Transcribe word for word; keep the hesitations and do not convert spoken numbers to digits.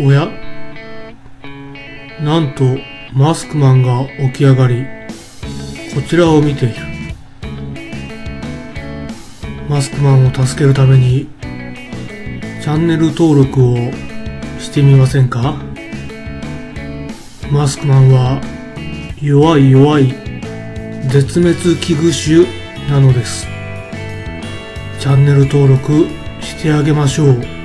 おや、なんとマスクマンが起き上がり、こちらを見ている。マスクマンを助けるためにチャンネル登録をしてみませんか？マスクマンは弱い弱い絶滅危惧種なのです。チャンネル登録してあげましょう。